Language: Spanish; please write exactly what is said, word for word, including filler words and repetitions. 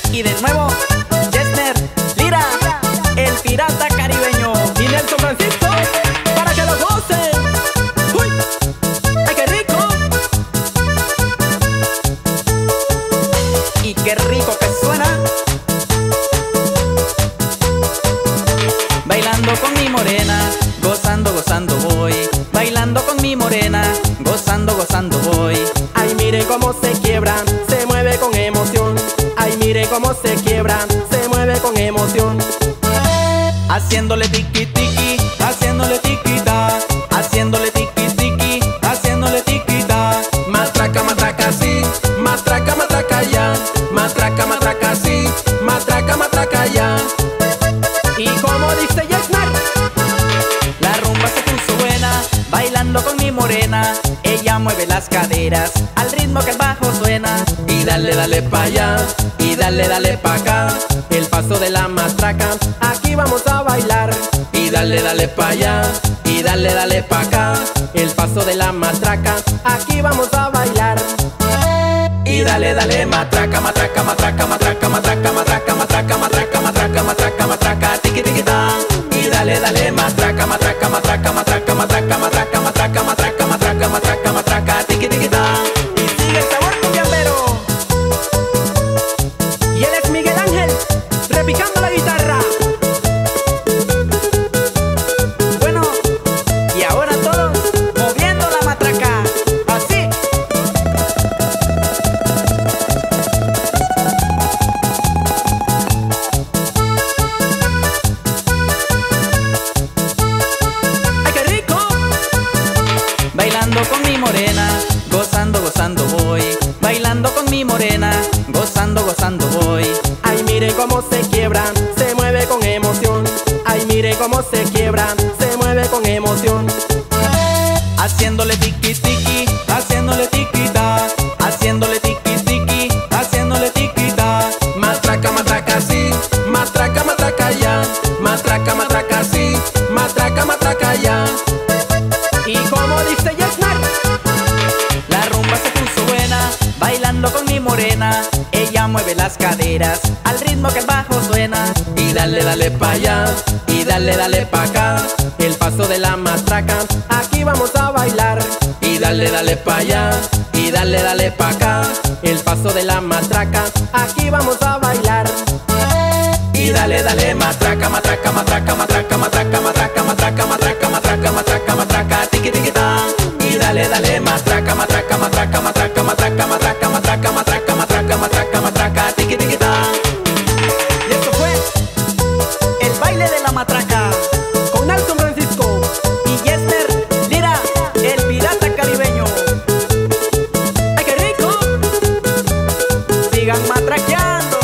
Y de nuevo, Yesner Lira, el pirata caribeño. Y Nelson Francisco, para que lo gocen. ¡Uy! ¡Ay, qué rico! Y qué rico que suena. Bailando con mi morena, gozando, gozando voy. Bailando con mi morena, gozando, gozando voy. Ay, mire cómo se quiebran, se mueve con emoción. Ay, mire cómo se quiebran, se mueve con emoción. Haciéndole tiki tiki, haciéndole tiquita, haciéndole tiki tiki, haciéndole tiquita. Matraca, matraca, sí, matraca, matraca, ya. Matraca, matraca, sí, matraca, matraca, ya. Y como dice Yesner, la rumba se puso buena, bailando con mi morena. Ella mueve las caderas al ritmo que el bajo suena. y dale, dale pa' allá, y dale, dale pa' acá. El paso de la matraca, aquí vamos a bailar. Y dale, dale pa' allá, y dale, dale pa' acá. El paso de la matraca, aquí vamos a bailar. Y dale, dale, matraca, matraca, matraca, matraca, matraca, matraca, matraca, matraca, matraca, matraca, matraca, tiqui tiqui ta. Y dale, dale, matraca, matraca, matraca, matraca, matraca, matraca, matraca, matraca, matraca, matraca, matraca, tiqui tiqui ta. Y sigue el sabor cumbiambero. Y él es Miguel Ángel, repicando la guitarra. Bueno, y ahora todos moviendo la matraca, así. ¡Ay, qué rico! Bailando con mi morena, gozando, gozando voy. Bailando con mi morena, gozando, gozando voy. Ay, mire cómo se quiebran, se mueve con emoción. Ay, mire cómo se quiebran, se mueve con emoción. Haciéndole tiki tiki, haciéndole tiquita, haciéndole tiki tiki, haciéndole tiquita. Matraca, matraca, sí, matraca, matraca, ya. Matraca, matraca, sí, matraca, matraca, ya. Y como dice Yesner, La rumba se puso buena, bailando con mi morena. Ella mueve las caderas al ritmo que el bajo suena. y dale, dale pa' allá, y dale, dale pa' acá. El paso de la matraca, aquí vamos a bailar. Y dale, dale pa' allá, y dale, dale pa' acá. El paso de la matraca, aquí vamos a bailar. Y dale, dale, matraca, matraca, matraca, matraca, matraca, matraca, matraca, matraca, matraca, matraca, matraca, tiqui tiqui ta. Y dale, dale, matraca, matraca, matraca, matraca, matraca, matraca, matraca, matraca, matraca, matraca, matraca, tiqui tiqui ta. Y esto fue el baile de la matraca Con Nelson Francisco. y Yesner Lira, el pirata caribeño. ¡Ay, qué rico! Sigan matraqueando.